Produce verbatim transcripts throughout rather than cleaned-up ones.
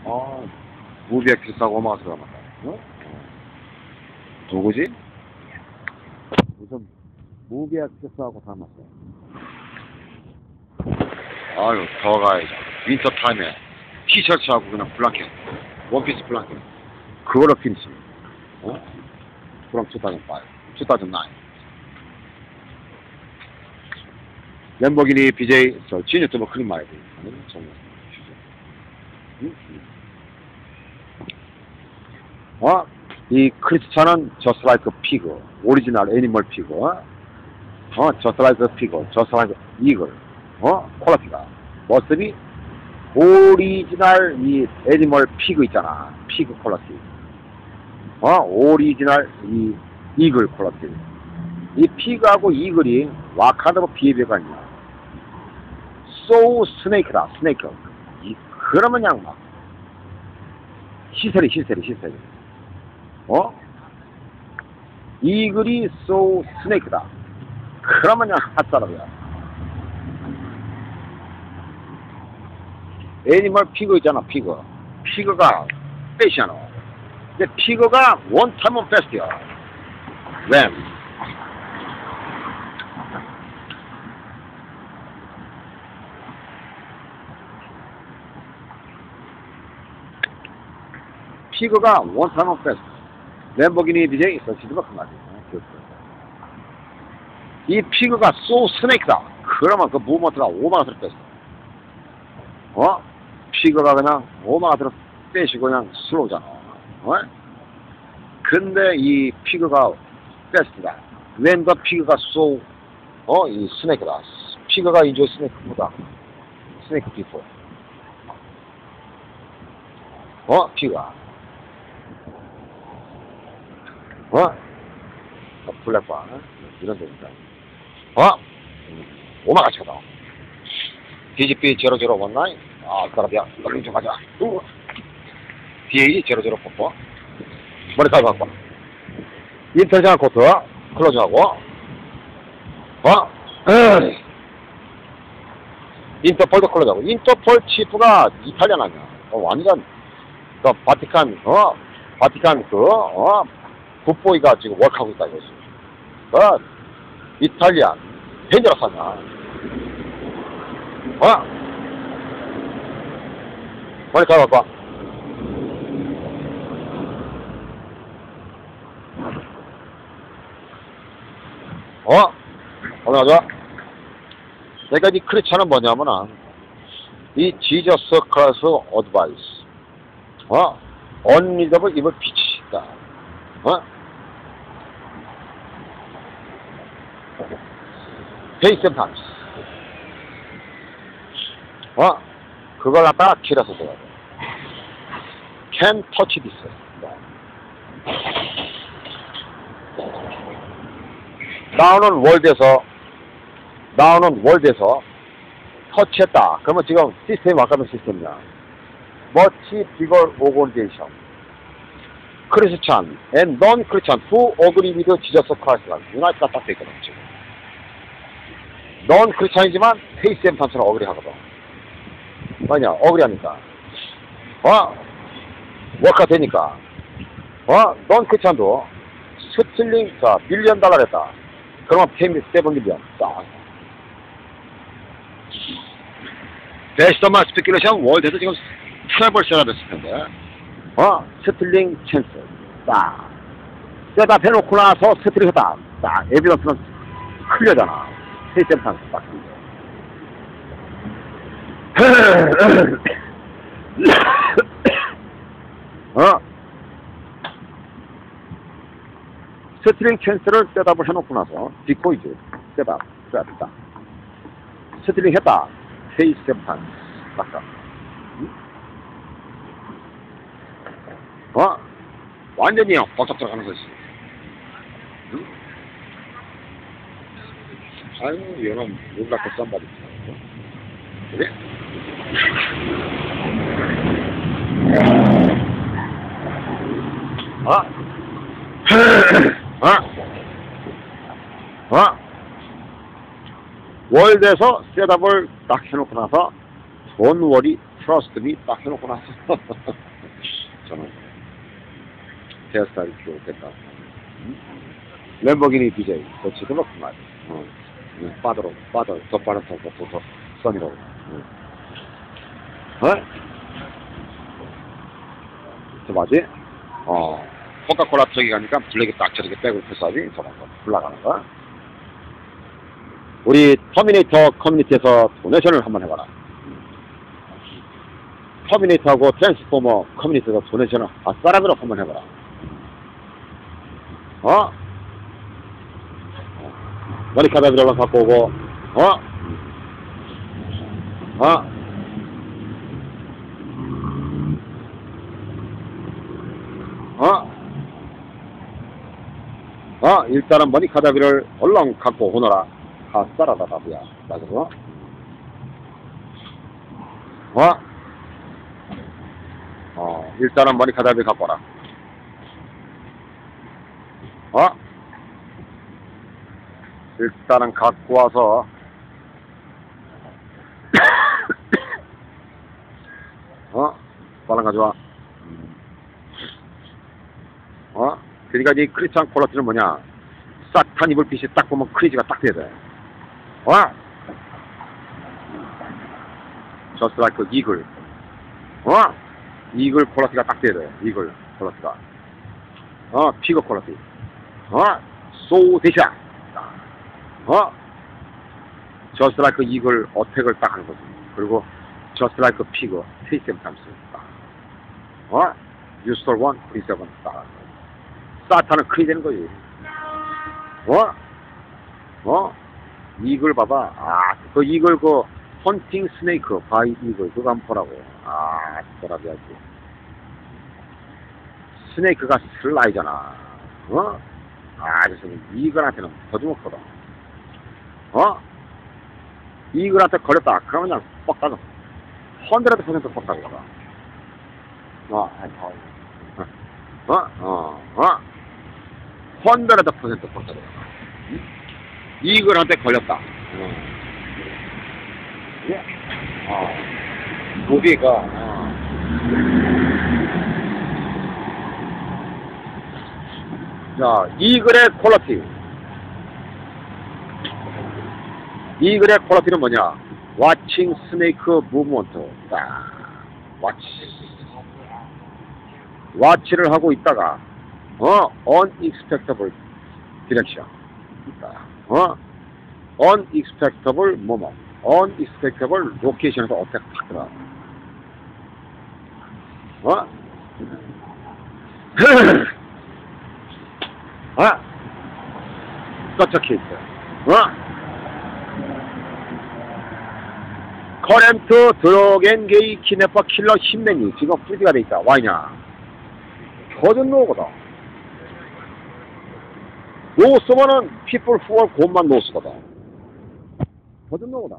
어, 무비엑스하고 오마가 들어갔다. 어? 누구지? 무슨 무비엑스하고 닮았어. 아유, 더 가야죠. 윈터 타임에 티셔츠하고 그냥 블랑켓, 원피스 블랑켓. 그거로 피니시. 어? 그럼 이천오, 이천구. 램보기니 비제이, 저, 지니어 또 뭐 클린 마이드. 정말. 응? 어? 이 크리스찬은 just like a pig, 오리지널 애니멀 피그. 어? just like a pig, just like a eagle. 어? 퀄리티가. 모습이 오리지널 이 애니멀 피그 있잖아. 피그 퀄리티. 어? 오리지널 이 이글 퀄리티. 이 피그하고 이글이 와칸다고 비교가 아니야. so 스네이크다. 스네이크. 이, 그러면 그냥 막 시세리 시세리 시세리. 어? 이글이 so 스네이크다. 그러면 그냥 핫사람이야. 애니멀 피그 있잖아. 피그. 피그가 패션어. 근데 피그가 원타임은 베스트야. 램. 피그가 원타임은 베스트. 램보기니 비제이 서치드가 그 말이야. 이 피그가 소 스네이크다. 그러면 그 무브먼트가 오만원을 뺐어. 어? 피그가 그냥 오만원을 빼시고 그냥 슬로우잖아. 어? 근데 이 피그가 베스트다. When the 피그가 소, 어? 이 스네이크다. 피그가 이제 스네이크보다. 스네이크 비포. 어? 피그가. 어? 블랙바. 이런 데입니다. 어? 오마가 쳐다. 디지피 제로제로 원나인. 아, 그라비야. 얼른 좀 가자. 디에이 제로제로 포포. 머리카락 갖고. 인텔장 코트. 클로즈하고. 어? 에이. 인터폴도 클로즈하고. 인터폴 치프가 이탈리안 아니야. 어, 완전, 그, 바티칸, 어? 바티칸 그, 어? 굿보이가 지금 워크하고 있다 이거지. 어? 이탈리안. 데인저러스하냐. 어? 머리카락 갖고 와. 어? 오늘 가자. 내가 이 크리스찬은 뭐냐면은, 이 지저스 클래스 어드바이스. 어? 언리더블 이블 피치다. 어? 페이스 탐스. 어? 그걸 갖다가 길어서 줘야 돼. Can touch this. 나오는 월드에서, 나오는 월드에서 터치했다. 그러면 지금 시스템이 아까는 시스템이야. Much bigger organization. 크리스찬 and non-Christian who agree with Jesus Christ가 유나이트가 딱 돼있거든, 지금. non-Christian이지만 페이스 엠 탐스는 어그리 하거든. 뭐냐, 어그리 하니까. 어? 워크가 되니까. 어? non-Christian도 스틸링, 자, 밀리언 달러 했다. 그러면 페이미 세븐 밀리언. 딱. 베스트만 스피큘레이션 월드에서 지금 트래블 셋업 했을 텐데. 어? 스틸링 찬스. 딱. 셋업 해놓고 나서 스틸링 했다. 딱. 에비던스는 클리어잖아. 페이스 엠 탐스 딱. 어? 스트링 찬스를 셋업을 해놓고 나서 디코이즈 셋업 셋업 스트링 했다. 페이스 sem탄 딱. 어? 완전히 벅적 들어가는 거지. 응? 아유, 얘는 놀랍게 썸바디. 그래? 어? 어? 어? 월드에서 셋업을 딱 해놓고 나서 돈 워리 Trust me 딱 해놓고 나서 저는 테스타를 기록했다. 음? 램보기니 디제이 그렇지 그렇군 말이야. 어. 빠더로 빠더 더 빠른 더더 써니로. 어? 저 뭐지? 어 코카콜라 저기 가니까 블랙이 딱 저렇게 백을 펴서지 저런 거 올라가는 거. 우리 터미네이터 커뮤니티에서 도네이션을 한번 해봐라. 터미네이터하고 트랜스포머 커뮤니티에서 도네이션을 아싸라비로 한번 해봐라. 어? 머리카락을 갖고 오고, 어? 어? 어? 어? 일단은 머리카락을 얼렁 갖고 오너라. 아싸라다, 바보야. 맞아, 어? 어, 일단은 머리카락을 갖고 와라. 어? 일단은 갖고 와서 어? 빨랑 가져와. 어? 그러니까 이 크리스찬 콜라티는 뭐냐? 사탄 이불 빛이 딱 보면 크리지가 딱 돼야 돼. 어? Just like 이글. 어? 이글 콜라티가 딱 돼야 돼. 이글 콜라티가. 어? 피거 콜라티. 어? 소 대샤. 어? Just like 이글 어택을 딱 하는 거지. 그리고 Just like 피거 트리셈 탐스. 어? You stole one, please have one. 딱. 사탄은 크리 되는 거지. 어? 어? 이글 봐봐. 아, 그 이글 그 헌팅 스네이크 바이 이글 그거 한번 보라고. 아, 보라고 해야지. 스네이크가 슬라이잖아. 어? 아, 그래서 이글한테는 더 주먹거든. 어? 이글한테 걸렸다. 그러면 그냥 뻑 따져. 헌드레드 퍼센트 뻑 따져. 어, 어, 어, 어. 헌드레드 퍼센트 뻑 따져. 이글한테 걸렸다. 어. 예. 어. 고기가, 어. 자, 이글의 퀄리티. 이글의 퀄리티는 뭐냐? Watching snake movement. 딱. watch. watch를 하고 있다가, 어, unexpectable direction. 어? unexpectable moment. unexpectable location에서 어택 탁 들어가. 어? 어? 스카처 케이스. 어? 커렌트 드럭앤게이 키네퍼 킬러 십맨이 지금 프리디가 돼 있다. 와이냐? 터진 노거다. 노스만은 people who are god만 노스거다. 터진 노거다.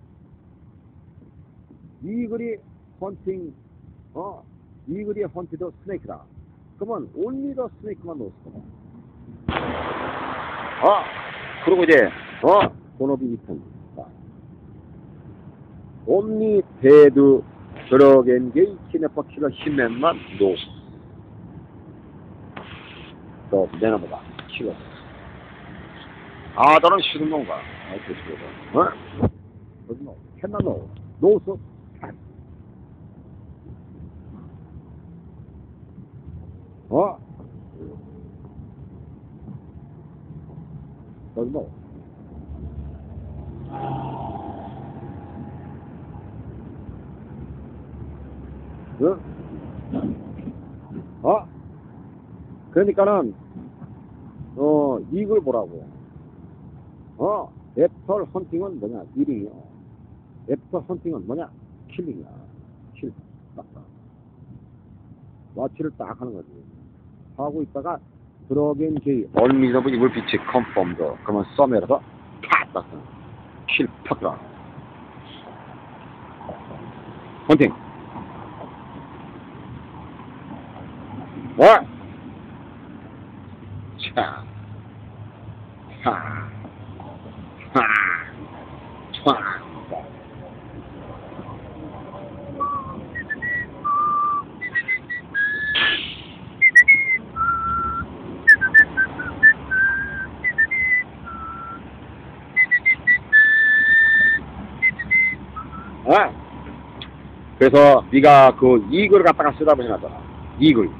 이글이 헌팅, 어? 이글이 헌티드 스네이크다. 그러면 only the snake만 노스거다. 어? 그리고 이제, 어? 본업이 이쁜. only dead drug and gay kidnapper killer 십맨만 노스. 또, 내나보다. 키워. 아, 너는 싫은 놈가. 이렇게 싫어. 어? 어디 너? 캔나 너? 노스? 캔. 어? 어디 너? 응? 어? 그러니까는, 어, 이걸 보라고. 어, 애플 헌팅은 뭐냐? 일이요. 애플 헌팅은 뭐냐? 킬링이야. 킬. 딱, 딱. 와치를 딱 하는 거지. 하고 있다가, 드럭앤 게이, 얼미너블 이불 빛이 컨펌드. 그러면 썸에서 팍! 딱. 킬 팍 들어. 헌팅. 뭐? 차. 하. 하. 차. 그래서 네가 그 이글 갖다가 쓰다 보셔놨잖아. 이글.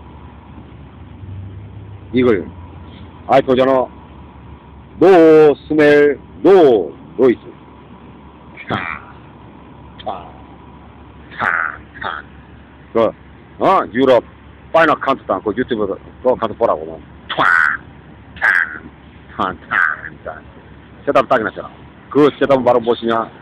이글. 아이, 도전어. 노, 스멜, 노, 노이즈. 차, 차, 차, 차. 그, 어, 유럽, 파이널 카운트다운, 그 유튜브, 그거 가서 보라고. 차, 차, 차, 차, 차. 셋업 딱이 났잖아. 그 셋업은 바로 무엇이냐?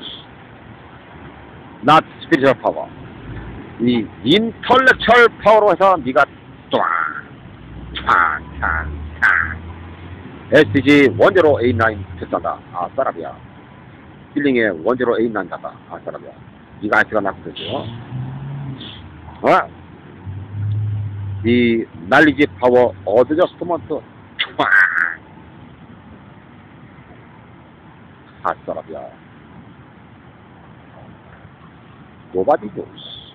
not spiritual power. 이 인텔렉츄얼 파워로 해서 네가 쫙, 쫙, 쫙, 쫙. 에스티지 일공공팔구 됐단다. 아, 사람이야. 힐링에 일공공팔구 갔다. 아, 사람이야. 네가 아이트가 낳고 되죠. 어? 이 날리지 파워 어드저스트먼트 쫙. 아, 사람이야. Nobody knows.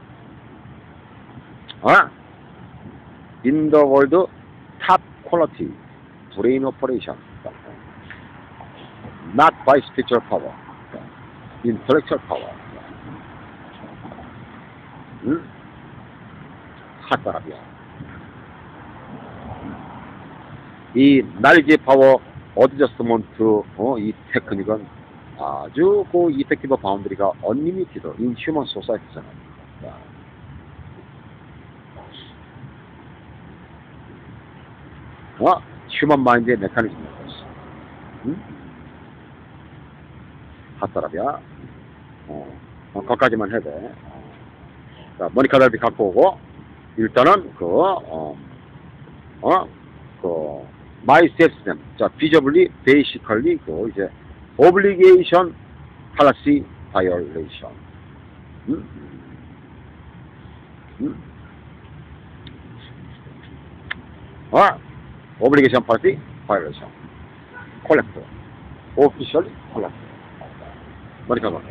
어? In the world, top quality brain operation. Not by spiritual power. Intellectual power. 응? 핫사람이야. 이 날개 파워 어드저스트먼트 어, 이 테크닉은 아주 그 이펙티브 바운드리가 언리미티드 인 휴먼 소사이티잖아. 어? 휴먼 마인드의 메커니즘인 것이. 응? 핫사람이야. 어, 어, 거기까지만 해도. 어. 자, 모니카 벨비 갖고 오고, 일단은 그, 어, 어, 그, 마이 시스템. 자, 비저블리, 베이시컬리, 그, 이제, 오블리게이션, 팔라시, 바이올레이션. 응? 응? 어? 오블리게이션, 팔라시, 바이올레이션. 콜렉트. 오피셜리, 콜렉트. 모니카 벨비.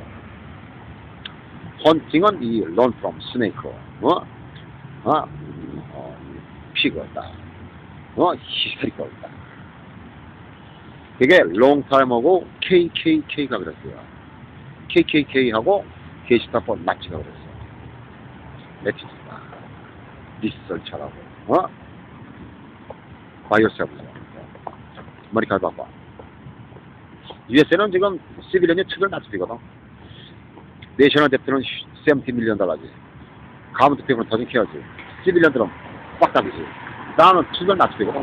헌팅은 이 learn from snake. 어? 어? 어, 피그다. 어? 히스테리컬다. 그게 롱타임하고 케이케이케이가 그랬어요. 케이케이케이하고 게시타포 나치가 그랬어요. 매치다. 리서처라고. 어? 바이오세블. 머리카락 봐봐. 유에스에이는 지금 시빌리언이 투별 낮추거든. 내셔널 뎁트는 칠십 밀리언 달러지. 가문트 페이퍼는 더 좀 키워야지. 시빌리언들은 빡답이지. 나는 투별 낮추거든.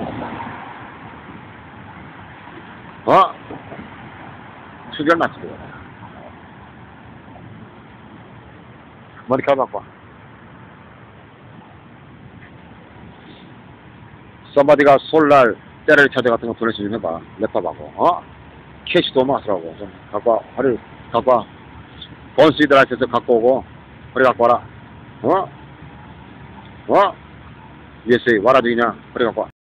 어? 투별 낮추거든. 머리카락 봐봐. 썸바디가 솔날 때를 찾아 같은 거 도내시 좀 해봐. 랩탑하고. 어? 캐시도 마스라고. 좀 갖고 와. 허리 갖고 와. 번스이들한테서 갖고 오고. 허리 갖고 와라. 어? 어? 유에스에이 와라 주이냐? 허리 갖고 와.